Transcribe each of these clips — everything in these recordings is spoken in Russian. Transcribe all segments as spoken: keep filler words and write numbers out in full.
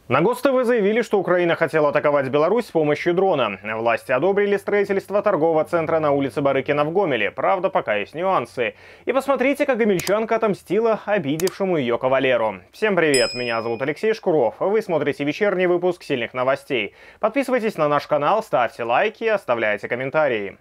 На Гос-ТВ заявили, что Украина хотела атаковать Беларусь с помощью дрона. Власти одобрили строительство торгового центра на улице Барыкина в Гомеле. Правда, пока есть нюансы. И посмотрите, как гомельчанка отомстила обидевшему ее кавалеру. Всем привет, меня зовут Алексей Шкуров. Вы смотрите вечерний выпуск «Сильных новостей». Подписывайтесь на наш канал, ставьте лайки и оставляйте комментарии.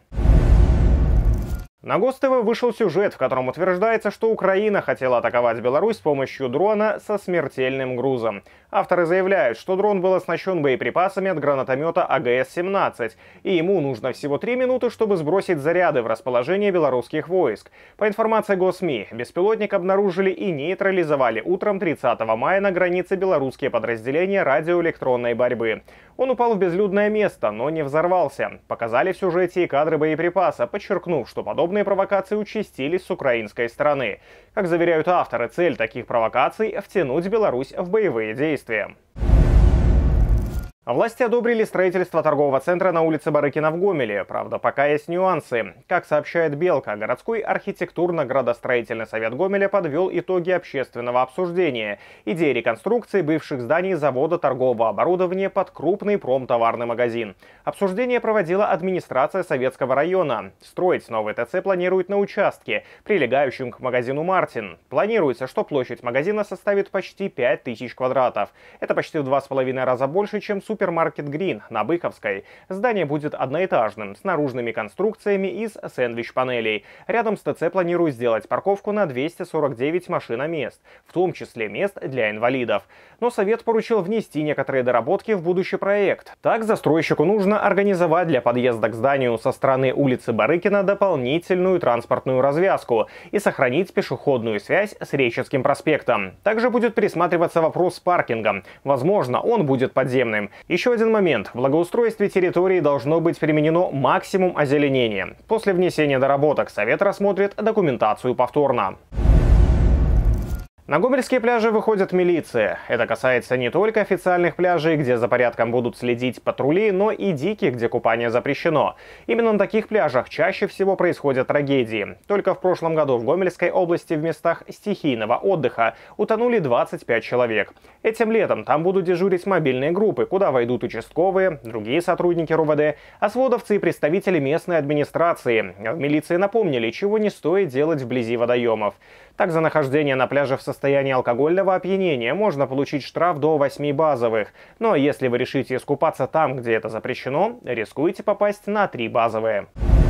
На Гос-ТВ вышел сюжет, в котором утверждается, что Украина хотела атаковать Беларусь с помощью дрона со смертельным грузом. Авторы заявляют, что дрон был оснащен боеприпасами от гранатомета А Г С семнадцать, и ему нужно всего три минуты, чтобы сбросить заряды в расположение белорусских войск. По информации Госми, беспилотник обнаружили и нейтрализовали утром тридцатого мая на границе белорусские подразделения радиоэлектронной борьбы. Он упал в безлюдное место, но не взорвался. Показали в сюжете и кадры боеприпаса, подчеркнув, что подобные провокации участились с украинской стороны. Как заверяют авторы, цель таких провокаций – втянуть Беларусь в боевые действия. Власти одобрили строительство торгового центра на улице Барыкина в Гомеле. Правда, пока есть нюансы. Как сообщает Белка, городской архитектурно-градостроительный совет Гомеля подвел итоги общественного обсуждения. Идея реконструкции бывших зданий завода торгового оборудования под крупный промтоварный магазин. Обсуждение проводила администрация Советского района. Строить новый Т Ц планируют на участке, прилегающем к магазину «Мартин». Планируется, что площадь магазина составит почти пять тысяч квадратов. Это почти в два с половиной раза больше, чем супер Супермаркет Грин на Быковской. Здание будет одноэтажным, с наружными конструкциями из сэндвич-панелей. Рядом с Т Ц планируют сделать парковку на двести сорок девять машиномест, в том числе мест для инвалидов. Но совет поручил внести некоторые доработки в будущий проект. Так, застройщику нужно организовать для подъезда к зданию со стороны улицы Барыкина дополнительную транспортную развязку и сохранить пешеходную связь с Реческим проспектом. Также будет пересматриваться вопрос с паркингом. Возможно, он будет подземным. Еще один момент. В благоустройстве территории должно быть применено максимум озеленения. После внесения доработок совет рассмотрит документацию повторно. На гомельские пляжи выходит милиция. Это касается не только официальных пляжей, где за порядком будут следить патрули, но и диких, где купание запрещено. Именно на таких пляжах чаще всего происходят трагедии. Только в прошлом году в Гомельской области в местах стихийного отдыха утонули двадцать пять человек. Этим летом там будут дежурить мобильные группы, куда войдут участковые, другие сотрудники Р У В Д, осводовцы и представители местной администрации. В милиции напомнили, чего не стоит делать вблизи водоемов. Так, за нахождение на пляже в состоянии алкогольного опьянения можно получить штраф до восьми базовых. Но если вы решите искупаться там, где это запрещено, рискуете попасть на три базовые.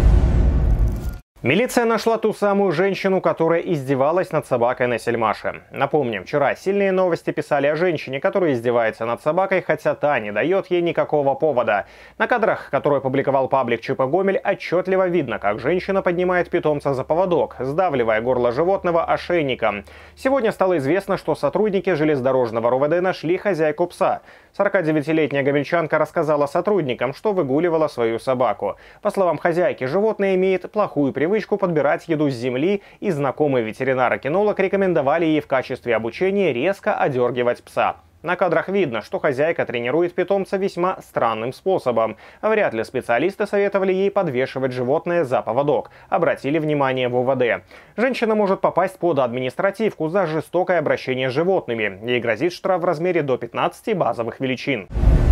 Милиция нашла ту самую женщину, которая издевалась над собакой на Сельмаше. Напомним, вчера сильные новости писали о женщине, которая издевается над собакой, хотя та не дает ей никакого повода. На кадрах, которые опубликовал паблик Ч П Гомель, отчетливо видно, как женщина поднимает питомца за поводок, сдавливая горло животного ошейником. Сегодня стало известно, что сотрудники железнодорожного Р У В Д нашли хозяйку пса. сорокадевятилетняя гомельчанка рассказала сотрудникам, что выгуливала свою собаку. По словам хозяйки, животное имеет плохую привычку подбирать еду с земли, и знакомый ветеринар-кинолог рекомендовали ей в качестве обучения резко одергивать пса. На кадрах видно, что хозяйка тренирует питомца весьма странным способом. Вряд ли специалисты советовали ей подвешивать животное за поводок, обратили внимание в У В Д. Женщина может попасть под административку за жестокое обращение с животными. Ей грозит штраф в размере до пятнадцати базовых величин.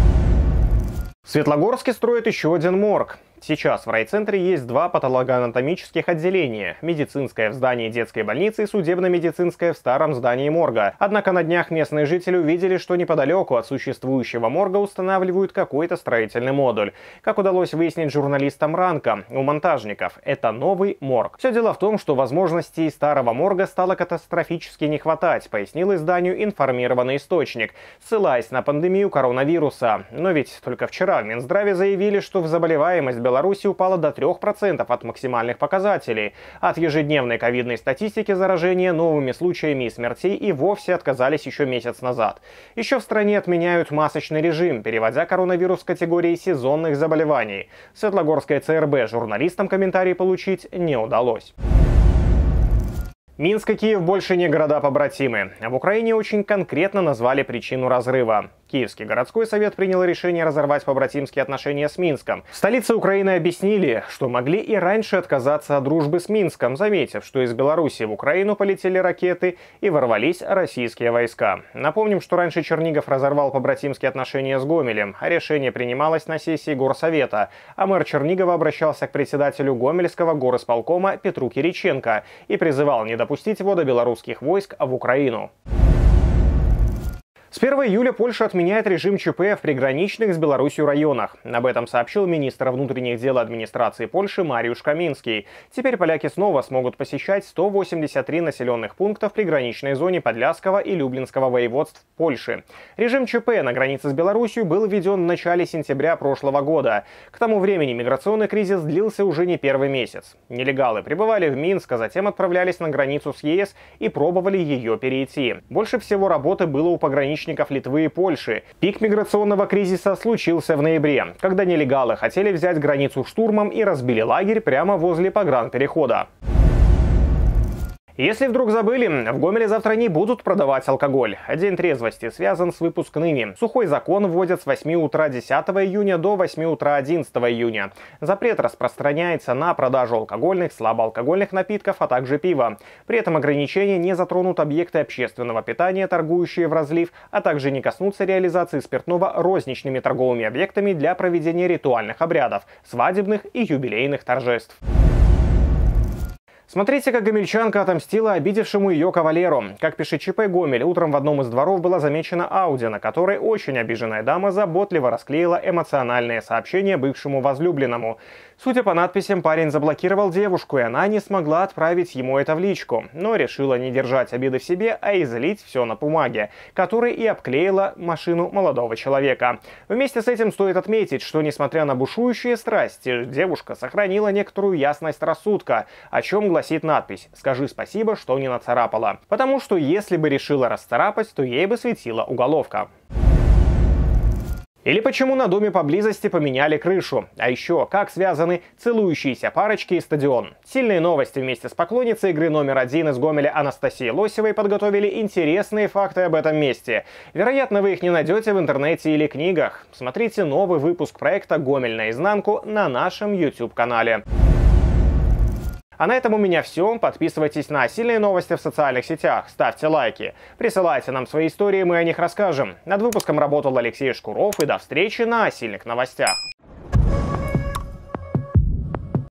В Светлогорске строят еще один морг. Сейчас в райцентре есть два патологоанатомических отделения – медицинское в здании детской больницы и судебно-медицинское в старом здании морга. Однако на днях местные жители увидели, что неподалеку от существующего морга устанавливают какой-то строительный модуль. Как удалось выяснить журналистам Ранка, у монтажников это новый морг. Все дело в том, что возможностей старого морга стало катастрофически не хватать, пояснил изданию информированный источник, ссылаясь на пандемию коронавируса. Но ведь только вчера в Минздраве заявили, что в заболеваемость Беларуси Беларуси упала до трёх процентов от максимальных показателей. От ежедневной ковидной статистики заражения новыми случаями и смертей и вовсе отказались еще месяц назад. Еще в стране отменяют масочный режим, переводя коронавирус в категории сезонных заболеваний. В Светлогорской Цэ Эр Бэ журналистам комментарий получить не удалось. Минск и Киев больше не города-побратимы. В Украине очень конкретно назвали причину разрыва. Киевский городской совет принял решение разорвать побратимские отношения с Минском. В столице Украины объяснили, что могли и раньше отказаться от дружбы с Минском, заметив, что из Беларуси в Украину полетели ракеты и ворвались российские войска. Напомним, что раньше Чернигов разорвал побратимские отношения с Гомелем, а решение принималось на сессии горсовета, а мэр Чернигова обращался к председателю Гомельского горисполкома Петру Кириченко и призывал не допустить ввода белорусских войск в Украину. С первого июля Польша отменяет режим ЧП в приграничных с Беларусью районах. Об этом сообщил министр внутренних дел администрации Польши Мариуш Каминский. Теперь поляки снова смогут посещать сто восемьдесят три населенных пункта в приграничной зоне Подляского и Люблинского воеводств Польши. Режим ЧП на границе с Беларусью был введен в начале сентября прошлого года. К тому времени миграционный кризис длился уже не первый месяц. Нелегалы прибывали в Минск, а затем отправлялись на границу с ЕС и пробовали ее перейти. Больше всего работы было у пограничников Литвы и Польши. Пик миграционного кризиса случился в ноябре, когда нелегалы хотели взять границу штурмом и разбили лагерь прямо возле погранперехода. Если вдруг забыли, в Гомеле завтра не будут продавать алкоголь. День трезвости связан с выпускными. Сухой закон вводят с восьми утра десятого июня до восьми утра одиннадцатого июня. Запрет распространяется на продажу алкогольных, слабоалкогольных напитков, а также пива. При этом ограничения не затронут объекты общественного питания, торгующие в разлив, а также не коснутся реализации спиртного розничными торговыми объектами для проведения ритуальных обрядов, свадебных и юбилейных торжеств. Смотрите, как гомельчанка отомстила обидевшему ее кавалеру. Как пишет ЧП Гомель, утром в одном из дворов была замечена Ауди, на которой очень обиженная дама заботливо расклеила эмоциональное сообщение бывшему возлюбленному. Судя по надписям, парень заблокировал девушку, и она не смогла отправить ему это в личку, но решила не держать обиды в себе, а излить все на бумаге, которой и обклеила машину молодого человека. Вместе с этим стоит отметить, что несмотря на бушующие страсти, девушка сохранила некоторую ясность рассудка, о чем гласит надпись «Скажи спасибо, что не нацарапала». Потому что если бы решила расцарапать, то ей бы светила уголовка. Или почему на доме поблизости поменяли крышу. А еще, как связаны целующиеся парочки и стадион. Сильные новости вместе с поклонницей игры номер один из Гомеля Анастасией Лосевой подготовили интересные факты об этом месте. Вероятно, вы их не найдете в интернете или книгах. Смотрите новый выпуск проекта «Гомель наизнанку» на нашем YouTube-канале. А на этом у меня все. Подписывайтесь на сильные новости в социальных сетях, ставьте лайки, присылайте нам свои истории, мы о них расскажем. Над выпуском работал Алексей Шкуров, и до встречи на сильных новостях.